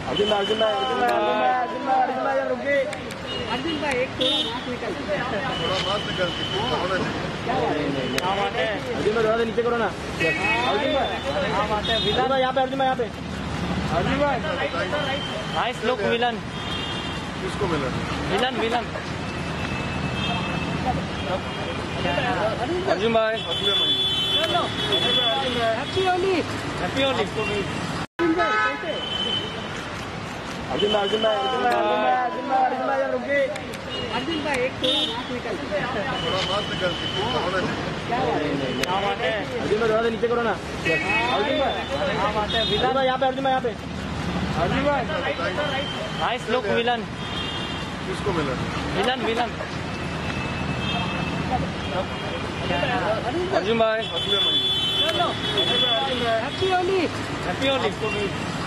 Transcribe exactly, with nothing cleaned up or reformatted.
अर्जुन भाई अर्जुन भाई अर्जुन भाई अर्जुन भाई अर्जुन भाई रुक गए। अर्जुन भाई एक थोड़ा मास्क निकल थोड़ा मास्क निकल क्या बात है। अर्जुन भाई थोड़ा नीचे करो ना। अर्जुन भाई क्या बात है। विलन भाई यहाँ पे, अर्जुन भाई यहाँ पे, अर्जुन भाई नाइस लुक विलन किसको मिला? विलन विलन अर्जुन भाई अगले महीने हैप्पी होली हैप्पी होली। अर्जुन भाई अर्जुन भाई अर्जुन भाई अर्जुन भाई अर्जुन भाई रुक गए। अर्जुन भाई एक थोड़ा मास्क निकल थोड़ा मास्क निकल क्या बात है। अर्जुन भाई थोड़ा नीचे करो ना। अर्जुन भाई क्या बात है। विलन भाई यहाँ पे, अर्जुन भाई यहाँ पे, अर्जुन भाई नाइस लुक विलन किसको मिला? विलन विलन अर्जुन भाई अगले महीने हैप्पी होली हैप्पी होली।